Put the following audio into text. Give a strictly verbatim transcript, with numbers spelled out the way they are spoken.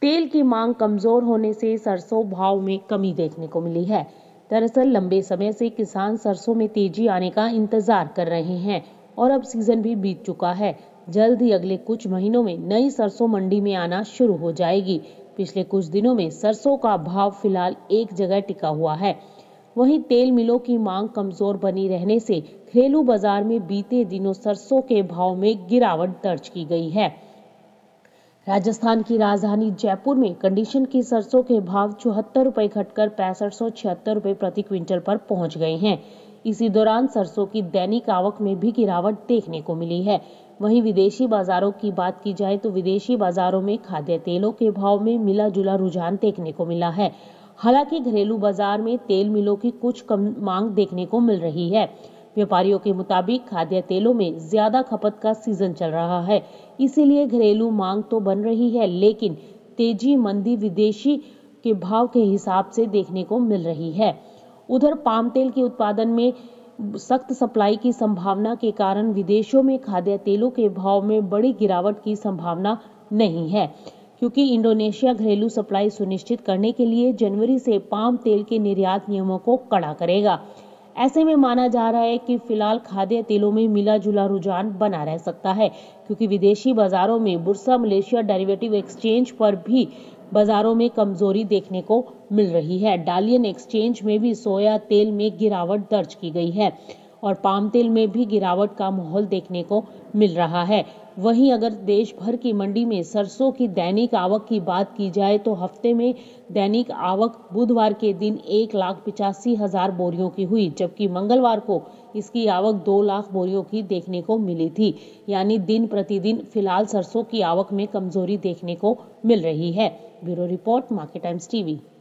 तेल की मांग कमजोर होने से सरसों भाव में कमी देखने को मिली है। दरअसल लंबे समय से किसान सरसों में तेजी आने का इंतजार कर रहे हैं और अब सीजन भी बीत चुका है। जल्द ही अगले कुछ महीनों में नई सरसों मंडी में आना शुरू हो जाएगी। पिछले कुछ दिनों में सरसों का भाव फिलहाल एक जगह टिका हुआ है। वहीं तेल मिलों की मांग कमजोर बनी रहने से घरेलू बाजार में बीते दिनों सरसों के भाव में गिरावट दर्ज की गई है। राजस्थान की राजधानी जयपुर में कंडीशन की सरसों के भाव चौहत्तर रुपए घटकर पैंसठ सौ छिहत्तर रुपए प्रति क्विंटल पर पहुंच गए हैं। इसी दौरान सरसों की दैनिक आवक में भी गिरावट देखने को मिली है। वहीं विदेशी बाजारों की बात की जाए तो विदेशी बाजारों में खाद्य तेलों के भाव में मिला जुला रुझान देखने को मिला है। हालांकि घरेलू बाजार में तेल मिलों की कुछ कम मांग देखने को मिल रही है। व्यापारियों के मुताबिक खाद्य तेलों में ज्यादा खपत का सीजन चल रहा है, इसीलिए घरेलू मांग तो बन रही है, लेकिन तेजी मंदी विदेशी के भाव के हिसाब से देखने को मिल रही है। उधर पाम तेल के उत्पादन में सख्त सप्लाई की संभावना के कारण विदेशों में खाद्य तेलों के भाव में बड़ी गिरावट की संभावना नहीं है, क्योंकि इंडोनेशिया घरेलू सप्लाई सुनिश्चित करने के लिए जनवरी से पाम तेल के निर्यात नियमों को कड़ा करेगा। ऐसे में माना जा रहा है कि फिलहाल खाद्य तेलों में मिला जुला रुझान बना रह सकता है, क्योंकि विदेशी बाजारों में बुर्सा मलेशिया डेरिवेटिव एक्सचेंज पर भी बाजारों में कमजोरी देखने को मिल रही है। डालियन एक्सचेंज में भी सोया तेल में गिरावट दर्ज की गई है और पाम तेल में भी गिरावट का माहौल देखने को मिल रहा है। वहीं अगर देश भर की मंडी में सरसों की दैनिक आवक की बात की जाए तो हफ्ते में दैनिक आवक बुधवार के दिन एक लाख पिचासी हजार बोरियों की हुई, जबकि मंगलवार को इसकी आवक दो लाख बोरियों की देखने को मिली थी। यानी दिन प्रतिदिन फिलहाल सरसों की आवक में कमजोरी देखने को मिल रही है। Bureau report, market times TV.